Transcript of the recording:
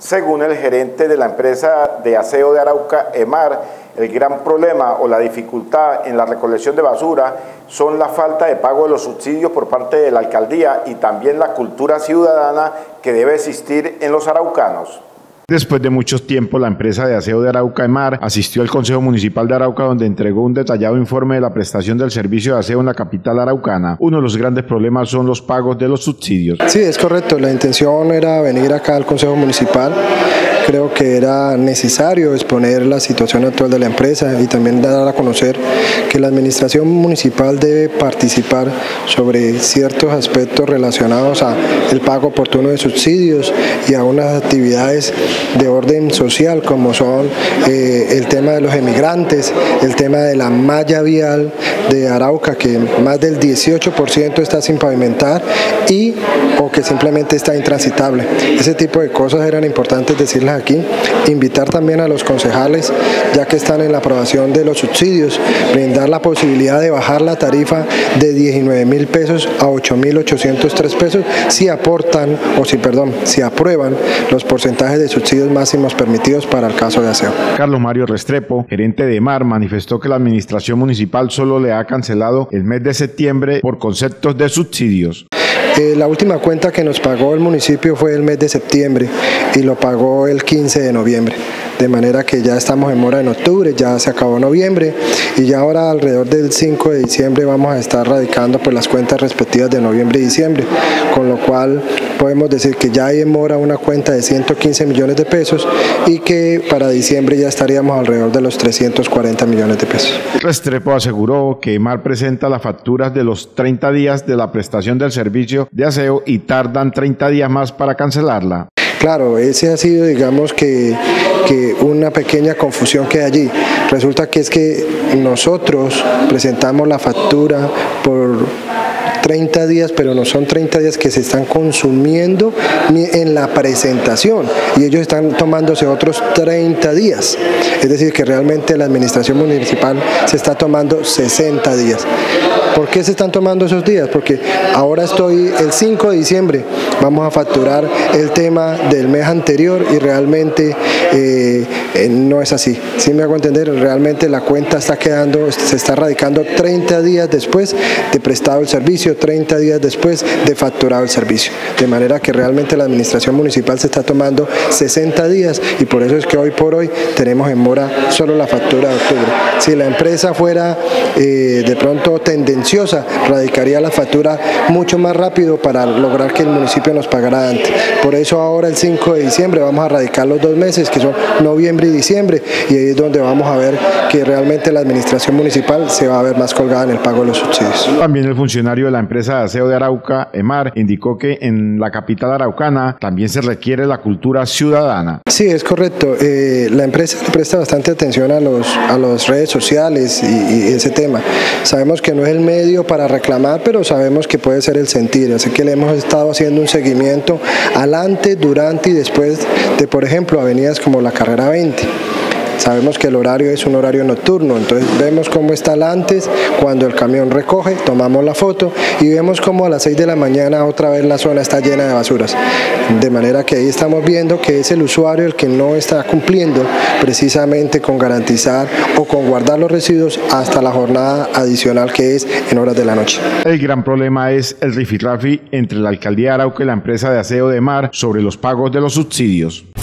Según el gerente de la empresa de aseo de Arauca, EMAR, el gran problema o la dificultad en la recolección de basura son la falta de pago de los subsidios por parte de la alcaldía y también la cultura ciudadana que debe existir en los araucanos. Después de mucho tiempo, la empresa de aseo de Arauca, EMAR, asistió al Consejo Municipal de Arauca, donde entregó un detallado informe de la prestación del servicio de aseo en la capital araucana. Uno de los grandes problemas son los pagos de los subsidios. Sí, es correcto. La intención era venir acá al Consejo Municipal. Creo que era necesario exponer la situación actual de la empresa y también dar a conocer que la administración municipal debe participar sobre ciertos aspectos relacionados a el pago oportuno de subsidios y a unas actividades de orden social como son el tema de los emigrantes, el tema de la malla vial de Arauca, que más del 18% está sin pavimentar o que simplemente está intransitable. Ese tipo de cosas eran importantes decirlas aquí. Invitar también a los concejales, ya que están en la aprobación de los subsidios, brindar la posibilidad de bajar la tarifa de 19.000 pesos a 8.803 pesos si si aprueban los porcentajes de subsidios máximos permitidos para el caso de aseo. Carlos Mario Restrepo, gerente de EMAR, manifestó que la administración municipal solo le ha cancelado el mes de septiembre por conceptos de subsidios. La última cuenta que nos pagó el municipio fue el mes de septiembre y lo pagó el 15 de noviembre. De manera que ya estamos en mora en octubre, ya se acabó noviembre y ya ahora alrededor del 5 de diciembre vamos a estar radicando pues las cuentas respectivas de noviembre y diciembre, con lo cual podemos decir que ya hay en mora una cuenta de 115 millones de pesos y que para diciembre ya estaríamos alrededor de los 340 millones de pesos. Restrepo aseguró que EMAR presenta las facturas de los 30 días de la prestación del servicio de aseo y tardan 30 días más para cancelarla. Claro, ese ha sido, digamos que una pequeña confusión que hay allí. Resulta que es que nosotros presentamos la factura por 30 días, pero no son 30 días que se están consumiendo en la presentación y ellos están tomándose otros 30 días. Es decir, que realmente la administración municipal se está tomando 60 días. ¿Por qué se están tomando esos días? Porque ahora el 5 de diciembre, vamos a facturar el tema del mes anterior y realmente no es así. ¿Sí me hago entender? Realmente la cuenta se está radicando 30 días después de prestado el servicio, 30 días después de facturado el servicio. De manera que realmente la administración municipal se está tomando 60 días y por eso es que hoy por hoy tenemos en mora solo la factura de octubre. Si la empresa fuera de pronto tendenciosa, radicaría la factura mucho más rápido para lograr que el municipio nos pagara antes. Por eso ahora el 5 de diciembre vamos a radicar los 2 meses, que son noviembre y diciembre, y ahí es donde vamos a ver que realmente la administración municipal se va a ver más colgada en el pago de los subsidios. También el funcionario de la empresa de aseo de Arauca, EMAR, indicó que en la capital araucana también se requiere la cultura ciudadana. Sí, es correcto. La empresa le presta bastante atención a las redes sociales y ese tema. Sabemos que no es el medio para reclamar, pero sabemos que puede ser el sentir, así que le hemos estado haciendo un seguimiento al antes, durante y después de, por ejemplo, avenidas como la Carrera 20. Sabemos que el horario es un horario nocturno, entonces vemos cómo está el antes, cuando el camión recoge, tomamos la foto y vemos cómo a las 6 de la mañana otra vez la zona está llena de basuras. De manera que ahí estamos viendo que es el usuario el que no está cumpliendo precisamente con garantizar o con guardar los residuos hasta la jornada adicional que es en horas de la noche. El gran problema es el rifirrafe entre la alcaldía de Arauca y la empresa de aseo de EMAR sobre los pagos de los subsidios.